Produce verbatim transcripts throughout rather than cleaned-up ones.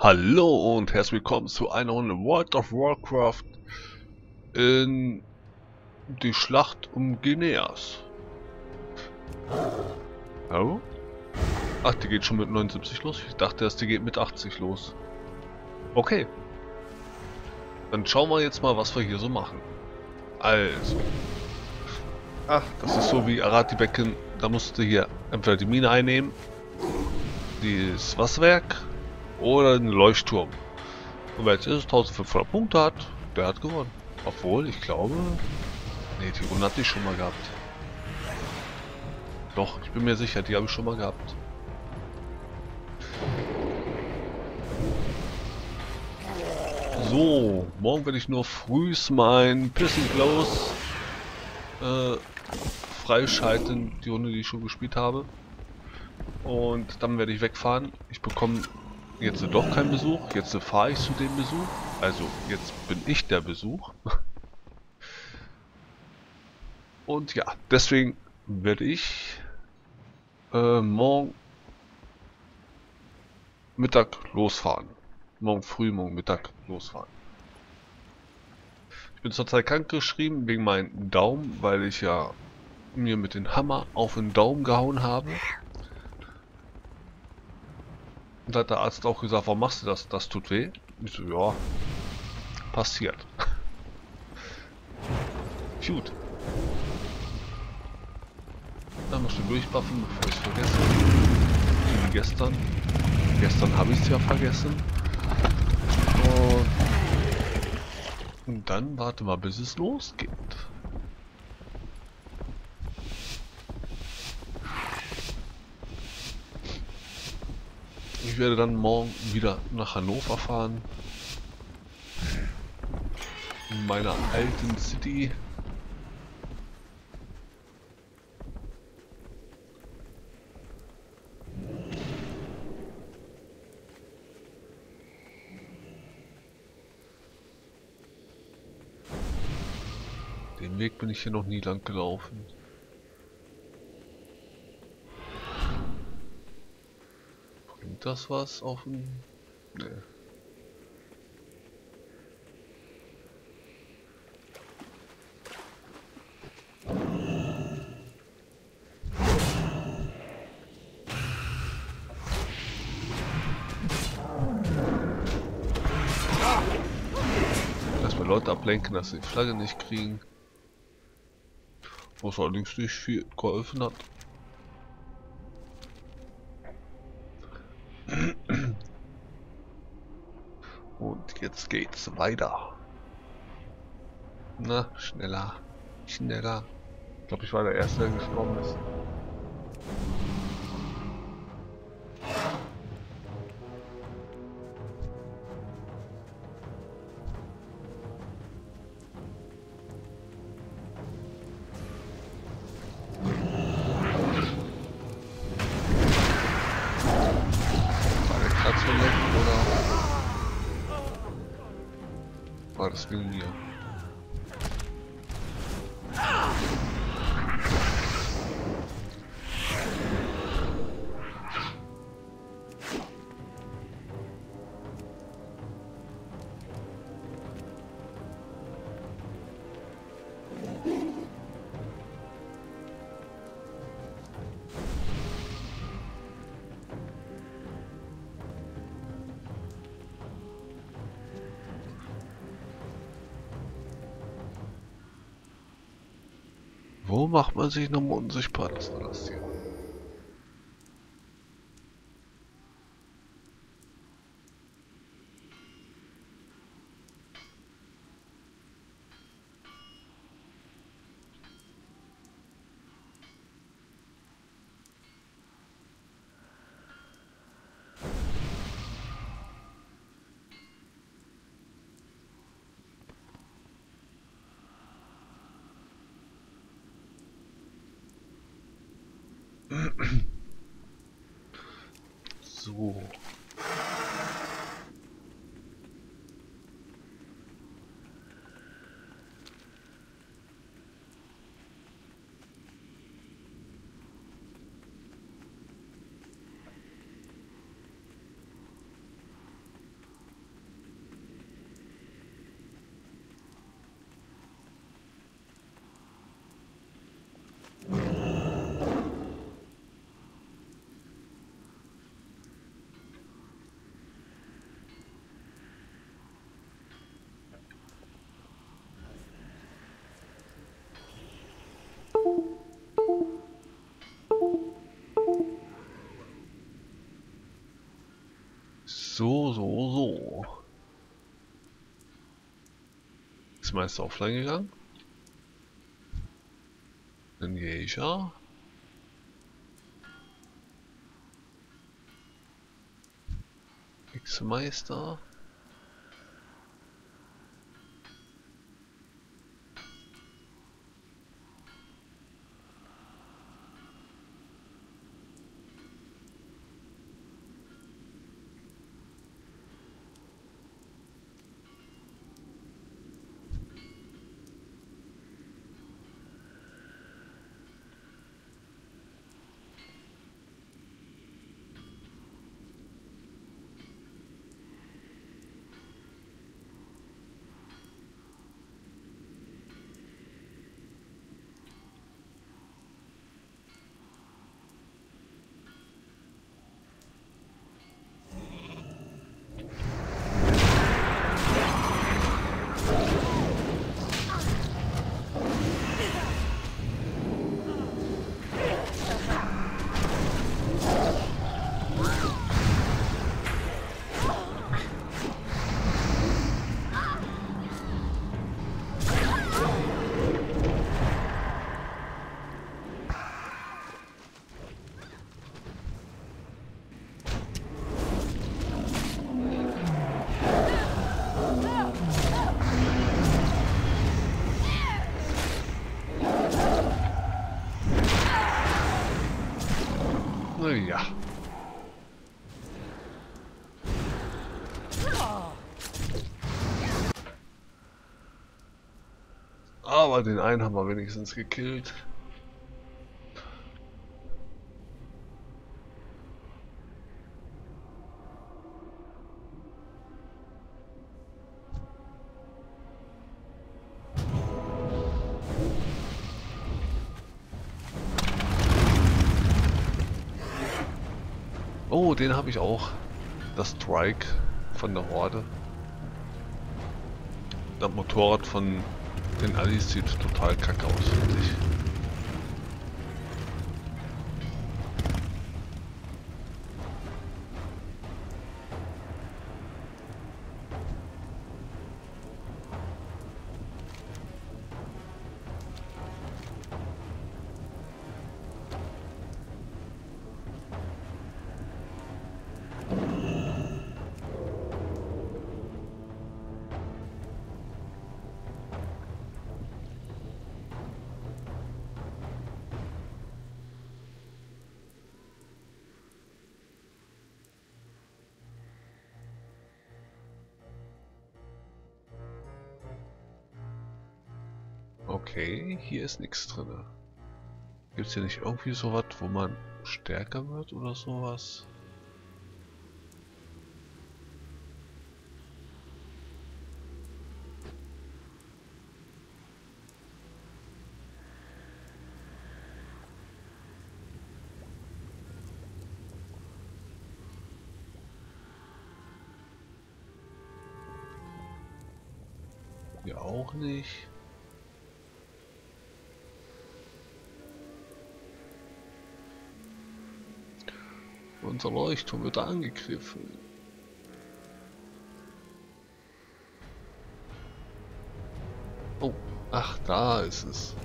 Hallo und herzlich willkommen zu einer Runde World of Warcraft in die Schlacht um Geneas. Hallo? Ach, die geht schon mit neunundsiebzig los? Ich dachte erst, die geht mit achtzig los. Okay. Dann schauen wir jetzt mal, was wir hier so machen. Also. Ach, das ist so wie Arati-Becken. Da musst du hier entweder die Mine einnehmen, das Wasserwerk oder den Leuchtturm. Und wer jetzt ist, eintausendfünfhundert Punkte hat, der hat gewonnen. Obwohl, ich glaube... Ne, die Runde hatte ich schon mal gehabt. Doch, ich bin mir sicher, die habe ich schon mal gehabt. So, morgen werde ich nur frühs mein Pissing Close äh, freischalten, die Runde, die ich schon gespielt habe. Und dann werde ich wegfahren. Ich bekomme jetzt doch keinen Besuch. Jetzt fahre ich zu dem Besuch. Also, jetzt bin ich der Besuch. Und ja, deswegen werde ich äh, morgen Mittag losfahren. Morgen früh, morgen Mittag losfahren. Ich bin zurzeit krank geschrieben wegen meinem Daumen, weil ich ja mir mit dem Hammer auf den Daumen gehauen habe. Und da hat der Arzt auch gesagt, warum machst du das? Das tut weh. Ich so, ja, passiert. Gut. Dann noch schnell durchbuffen, bevor ich es vergesse. Wie gestern. Gestern habe ich es ja vergessen. Und, und dann warte mal, bis es losgeht. Ich werde dann morgen wieder nach Hannover fahren. In meiner alten City. Den Weg bin ich hier noch nie lang gelaufen. Bringt das was auf dem... Nee. Erstmal Leute ablenken, dass sie die Flagge nicht kriegen. Was allerdings nicht viel geholfen hat. Und jetzt geht's weiter. Na, schneller. Schneller. Ich glaube, ich war der Erste, der gestorben ist. War der Platz verletzt oder war das wegen mir? Wo macht man sich nochmal unsichtbar? Das war das hier. So. So, so, so. Ist Meister offline gegangen? Dann gehe ich ja. X-Meister. Ja. Aber den einen haben wir wenigstens gekillt. Oh, den habe ich auch. Das Strike von der Horde. Das Motorrad von den Allies sieht total kacke aus, finde ich. Okay, hier ist nichts drin. Gibt es hier nicht irgendwie sowas, wo man stärker wird oder sowas? Hier auch nicht. Unser Leuchtturm wird angegriffen. Oh, ach, da ist es.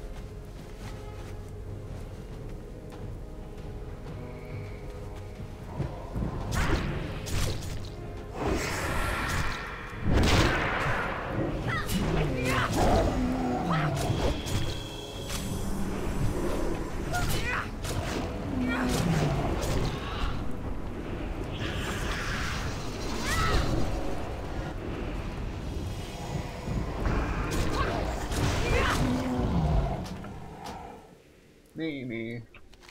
Nee, nee.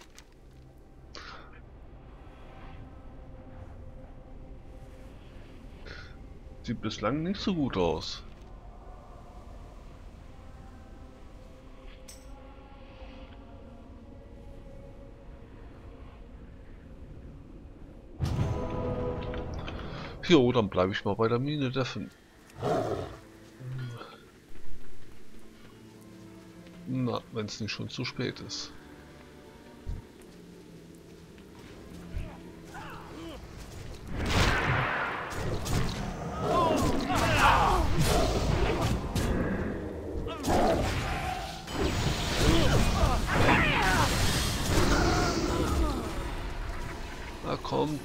Sieht bislang nicht so gut aus. Jo, dann bleibe ich mal bei der Mine Deffen. Na, wenn es nicht schon zu spät ist. kommt.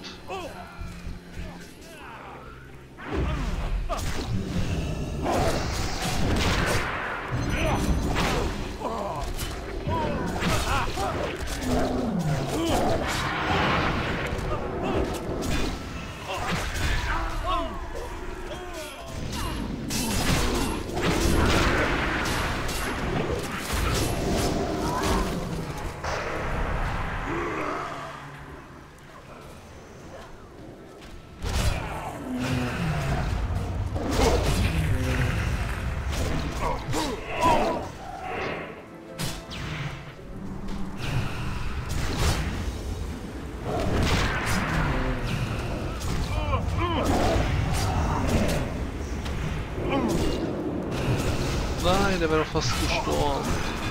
Nein, der wäre doch fast gestorben.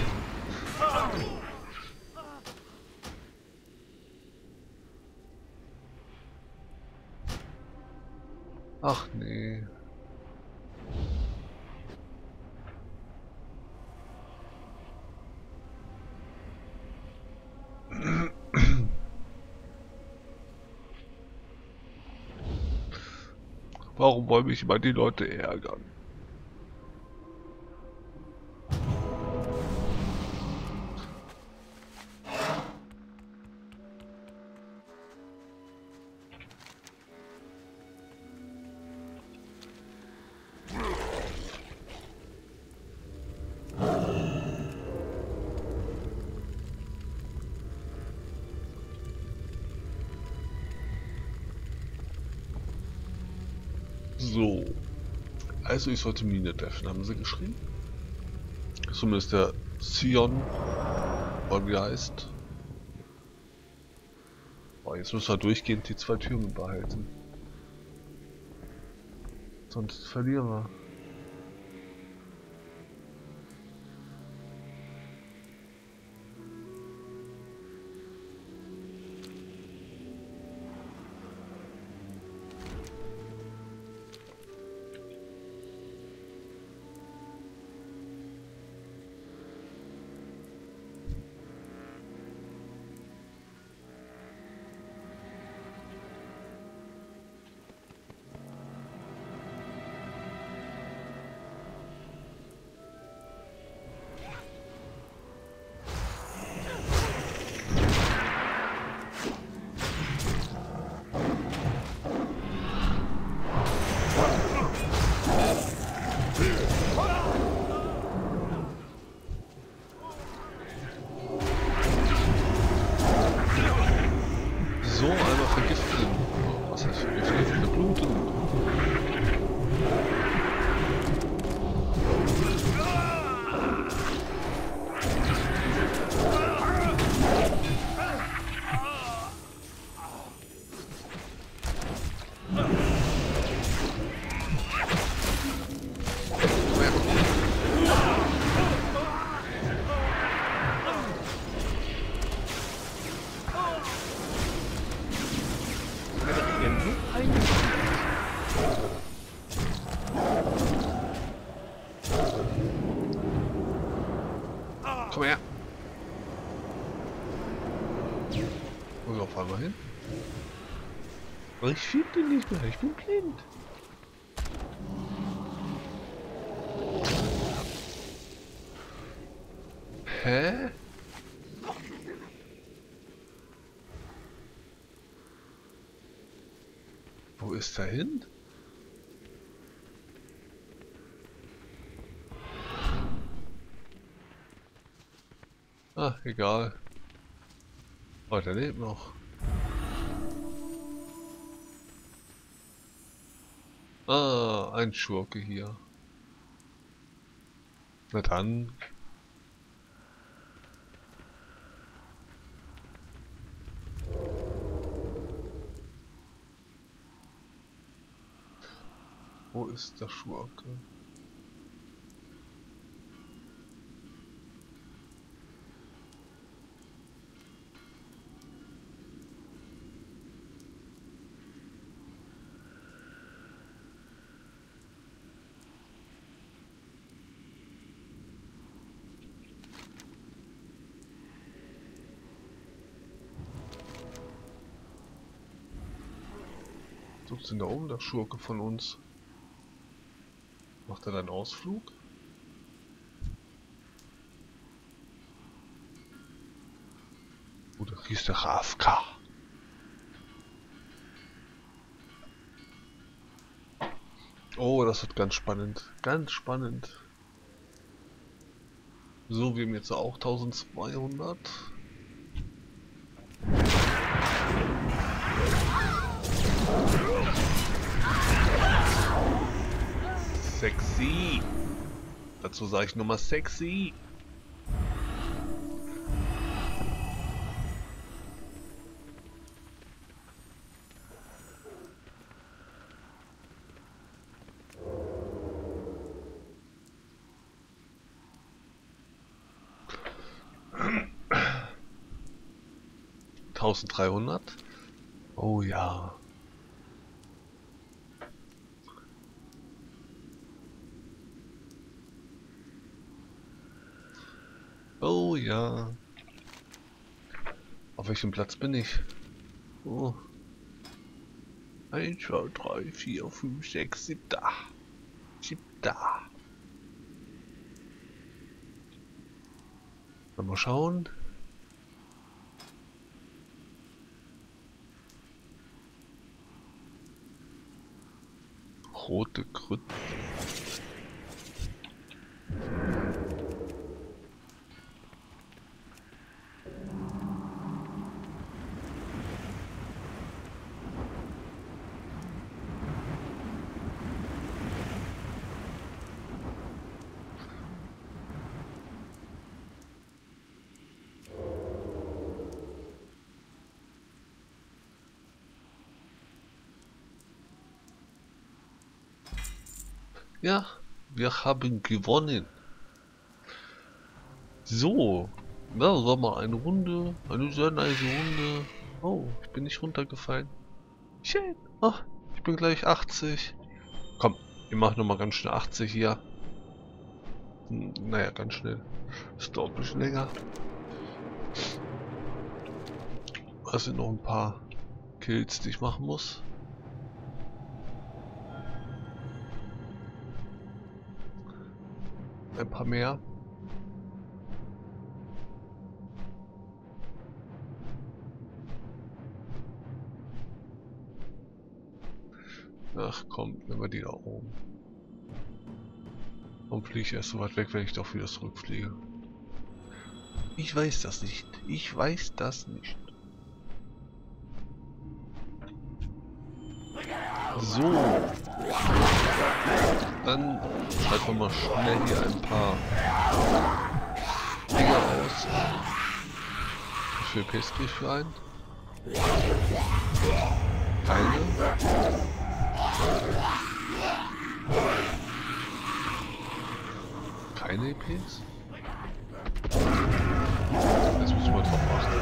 Ach nee. Warum wollen mich immer die Leute ärgern? So. Also ich sollte Mine treffen, haben sie geschrieben. Zumindest der Sion, oder wie er heißt. Oh, jetzt müssen wir durchgehend die zwei Türen behalten. Sonst verlieren wir. So, einmal vergiften. Was heißt vergiften? Verbluten. Komm her. Wo wir auf einmal hin? Ich finde den nicht mehr, ich bin blind. Hä? Wo ist er hin? Ah, egal. Oh, der lebt noch. Ah, ein Schurke hier. Na dann. Wo ist der Schurke? tut denn da oben, der Schurke von uns? Macht er dann Ausflug? Oder hieß der A F K? Oh, das wird ganz spannend. Ganz spannend. So, wir haben jetzt auch eintausendzweihundert. Sexy. Dazu sage ich nochmal sexy. eintausenddreihundert. Oh ja. Oh ja. Auf welchem Platz bin ich? Oh. eins, zwei, drei, vier, fünf, sechs, sieben, da. Sieben, da. Mal schauen. Rote Krütze. Ja, wir haben gewonnen. So, ja, das war mal eine Runde, eine sehr nice Runde. Oh, ich bin nicht runtergefallen. Schön. Oh, ich bin gleich achtzig. Komm, wir machen noch mal ganz schnell achtzig hier. Hm, naja, ganz schnell. Das dauert ein bisschen länger. Es sind noch ein paar Kills, die ich machen muss. Ein paar mehr. Ach komm, nehmen wir die da oben. Warum fliege ich erst so weit weg, wenn ich doch wieder zurückfliege? Ich weiß das nicht. Ich weiß das nicht. So. Dann schalten wir mal schnell hier ein paar Dinge aus. Wie viel P S kriege ich für einen? Keine. Keine E Ps? Jetzt muss ich mal drauf achten.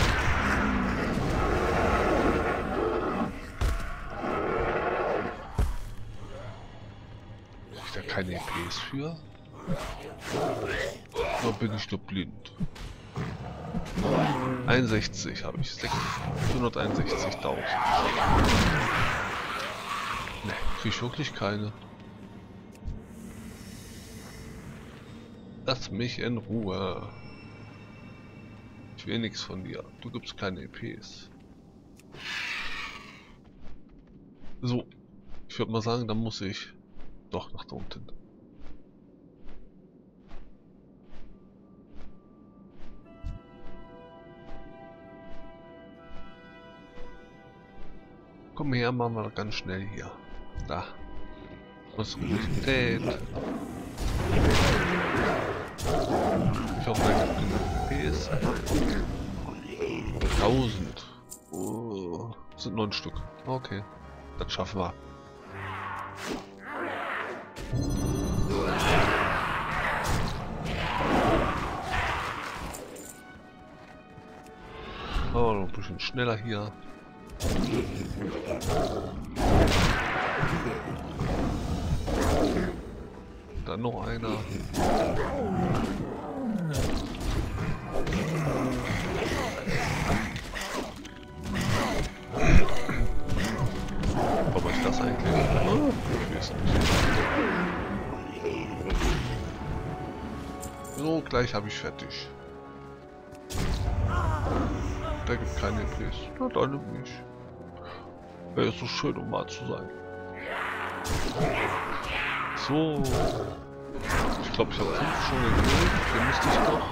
Da keine E Ps für? Da bin ich nur blind. einundsechzig habe ich. hunderteinundsechzigtausend. Ne, kriege ich wirklich keine. Lass mich in Ruhe. Ich will nichts von dir. Du gibst keine E Ps. So. Ich würde mal sagen, dann muss ich doch nach da unten. Komm her, machen wir ganz schnell hier. Da. Resolution. Ich hoffe, da gibt genug P S. tausend. Oh, das sind neun Stück. Okay, das schaffen wir. Oh, noch ein bisschen schneller hier. Dann noch einer. Aber Oh, ich weiß nicht. So, gleich habe ich fertig. Der gibt keine E Ps. Na, dann nimm mich. Wäre so schön, um mal zu sein. So. Ich glaube, ich habe fünf schon gekillt. Hier müsste ich noch.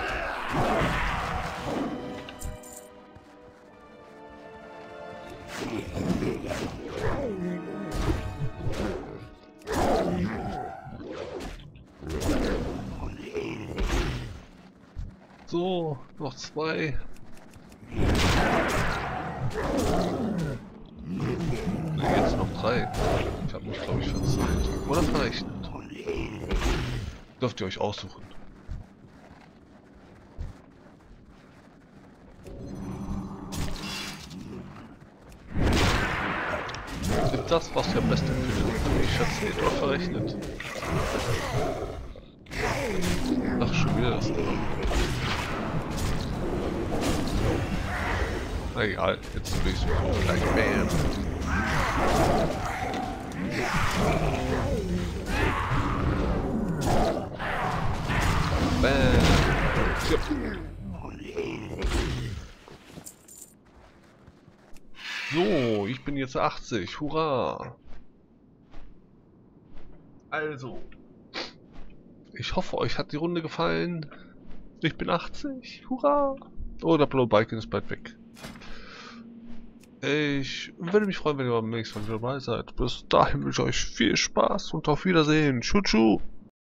So, noch zwei. Ne, jetzt noch drei. Ich habe mich, glaube ich, verzeiht. Oder verrechnet. Dürft ihr euch aussuchen. Ist das, was ihr am besten findet? Ich verzählt oder verrechnet? Ach, schon wieder das. Na egal, jetzt will ich es gleich bam. Bam. So, ich bin jetzt achtzig. Hurra! Also, ich hoffe, euch hat die Runde gefallen. Ich bin achtzig. Hurra! Oh, der blaue Balken ist bald weg. Ich würde mich freuen, wenn ihr beim nächsten Mal wieder dabei seid. Bis dahin wünsche ich euch viel Spaß und auf Wiedersehen. Tschu tschu!